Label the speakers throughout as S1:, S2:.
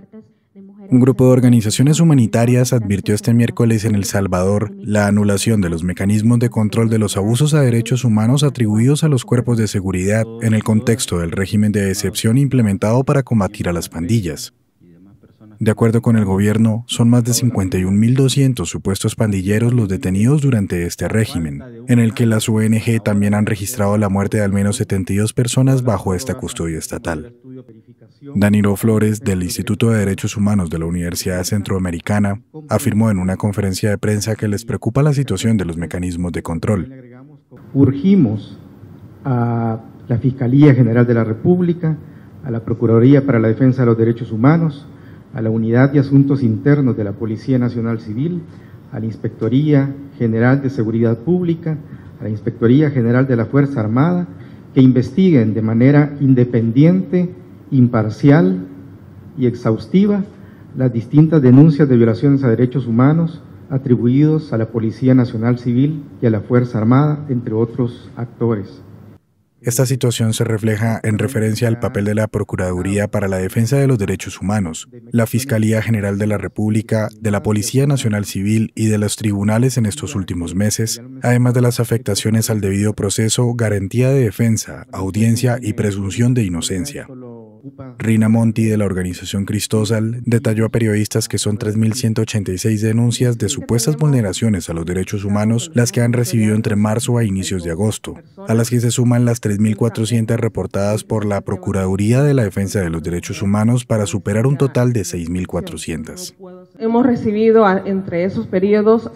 S1: Un grupo de organizaciones humanitarias advirtió este miércoles en El Salvador la anulación de los mecanismos de control de los abusos a derechos humanos atribuidos a los cuerpos de seguridad en el contexto del régimen de excepción implementado para combatir a las pandillas. De acuerdo con el gobierno, son más de 51.200 supuestos pandilleros los detenidos durante este régimen, en el que las ONG también han registrado la muerte de al menos 72 personas bajo esta custodia estatal. Danilo Flores, del Instituto de Derechos Humanos de la Universidad Centroamericana, afirmó en una conferencia de prensa que les preocupa la situación de los mecanismos de control.
S2: Urgimos a la Fiscalía General de la República, a la Procuraduría para la Defensa de los Derechos Humanos, a la Unidad de Asuntos Internos de la Policía Nacional Civil, a la Inspectoría General de Seguridad Pública, a la Inspectoría General de la Fuerza Armada, que investiguen de manera independiente, imparcial y exhaustiva las distintas denuncias de violaciones a derechos humanos atribuidos a la Policía Nacional Civil y a la Fuerza Armada, entre otros actores.
S1: Esta situación se refleja en referencia al papel de la Procuraduría para la Defensa de los Derechos Humanos, la Fiscalía General de la República, de la Policía Nacional Civil y de los tribunales en estos últimos meses, además de las afectaciones al debido proceso, garantía de defensa, audiencia y presunción de inocencia. Rina Monti, de la organización Cristosal, detalló a periodistas que son 3.186 denuncias de supuestas vulneraciones a los derechos humanos las que han recibido entre marzo a inicios de agosto, a las que se suman las 3.400 reportadas por la Procuraduría de la Defensa de los Derechos Humanos para superar un total de 6.400.
S3: Hemos recibido entre esos periodos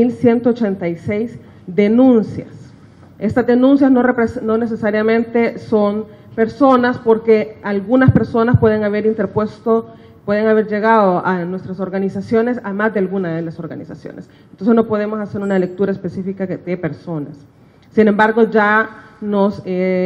S3: 3.186 denuncias. Estas denuncias no necesariamente son personas, porque algunas personas pueden haber llegado a nuestras organizaciones, a más de alguna de las organizaciones. Entonces no podemos hacer una lectura específica de personas. Sin embargo, ya nos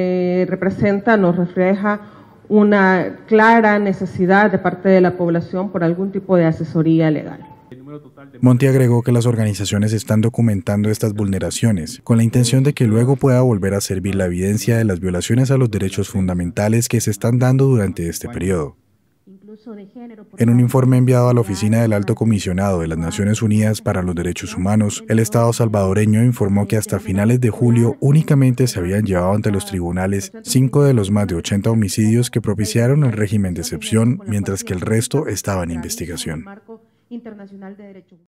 S3: refleja una clara necesidad de parte de la población por algún tipo de asesoría legal.
S1: Monti agregó que las organizaciones están documentando estas vulneraciones con la intención de que luego pueda volver a servir la evidencia de las violaciones a los derechos fundamentales que se están dando durante este periodo. En un informe enviado a la Oficina del Alto Comisionado de las Naciones Unidas para los Derechos Humanos, el Estado salvadoreño informó que hasta finales de julio únicamente se habían llevado ante los tribunales 5 de los más de 80 homicidios que propiciaron el régimen de excepción, mientras que el resto estaba en investigación.